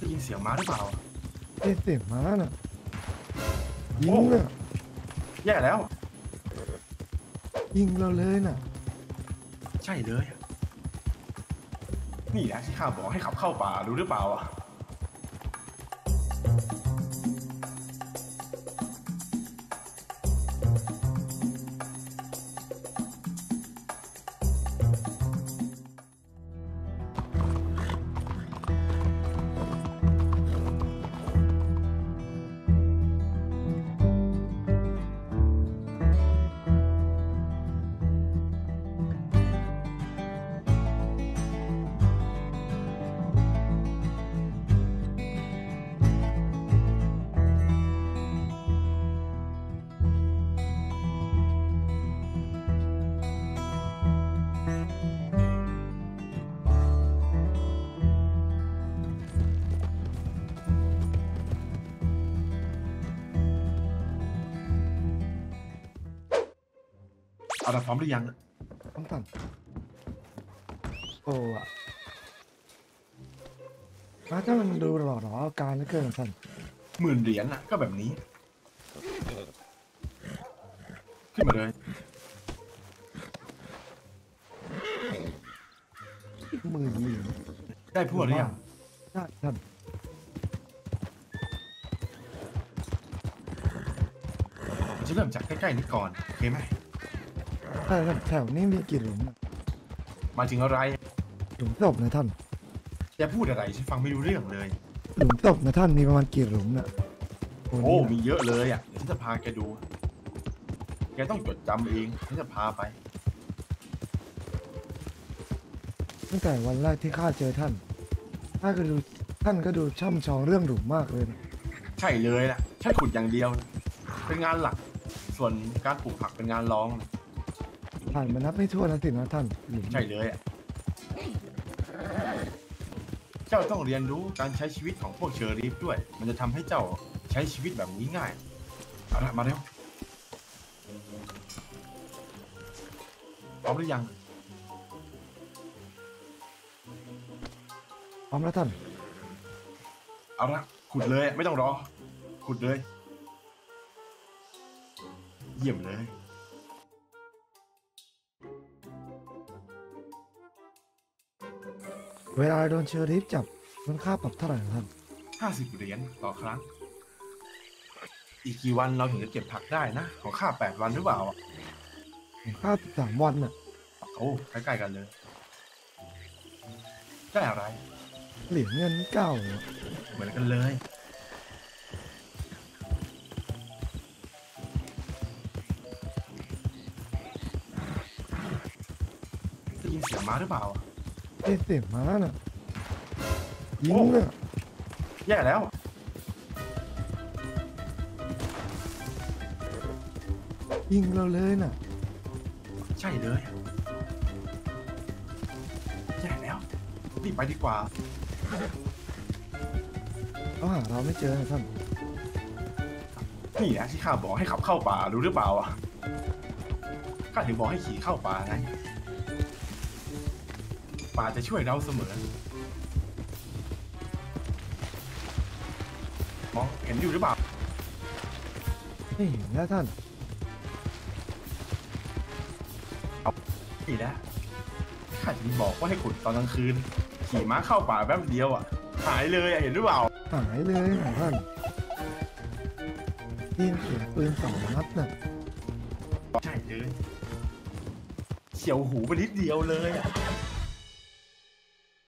ยินเสียงม้าหรือเปล่าเสียงม้าน่ะยิงน่ะแย่แล้วยิงเราเลยน่ะใช่เลยนี่นะที่ข้าบอกให้ขับเข้าป่ารู้หรือเปล่าเอาละพร้อมหรือยังต้องสั่นโอ้อะถ้ามันดูหล่ออาการเหลือเกินสั่น 10,000 เหรียญน่ะก็แบบนี้ขึ้นมาเลย 10,000 เหรียญได้พวกหรือยังได้สั่นจะเริ่มจากใกล้ๆนี้ก่อนโอเคไหมใช่แถวนี้มีกี่หลุมมาถึงอะไรหลุมศพนะท่านจะพูดอะไรฉันฟังไม่รู้เรื่องเลยหลุมศพนะท่านมีประมาณกี่หลุมน่ะโอ้มีเยอะเลยเดี๋ยวฉันจะพาแกดูแกต้องจดจำเองฉันจะพาไปตั้งแต่วันแรกที่ข้าเจอท่านท่านก็ดูช่ำชองเรื่องหลุมมากเลยนะใช่เลยนะใช่ขุดอย่างเดียวเป็นงานหลักส่วนการปลูกผักเป็นงานรองผ่านมานับไม่ถ้วนนะสินะท่านใช่เลยเจ้าต้องเรียนรู้การใช้ชีวิตของพวกเชอรีฟด้วยมันจะทำให้เจ้าใช้ชีวิตแบบนี้ง่ายเอาละมาเร็วพร้อมหรือยังพร้อมแล้วท่านเอาละขุดเลยไม่ต้องรอขุดเลยเยี่ยมเลยเวลาโดนเชอริฟจับมันค่าปรับเท่าไหร่ท่าน 50 เหรียญต่อครั้งอีกกี่วันเราถึงจะเก็บผักได้นะของข้า8 วันหรือเปล่าค่า13 วันน่ะโอ้ใกล้ๆกันเลยได้อะไรเหรียญเงินเก่าเหมือนกันเลยได้ยินเสียงม้าหรือเปล่าเสียงม้าน่ะยิงน่ะแย่แล้วยิงเราเลยน่ะใช่เลยแย่แล้วรีบไปดีกว่าเขาหาเราไม่เจอท่านนี่นะที่ข้าบอกให้ขับเข้าป่ารู้หรือเปล่าข้าถึงบอกให้ขี่เข้าป่าไงป่าจะช่วยเราเสมอมองเห็นอยู่หรือเปล่าไม่เห็นแล้วท่านนี่นะข้าถึงบอกว่าให้ขุดตอนกลางคืนขี่ม้าเข้าป่าแป๊บเดียวหายเลยเห็นหรือเปล่าหายเลยท่านยิงเสียงปืน2 นัดน่ะใช่เลยเฉียวหูไปนิดเดียวเลย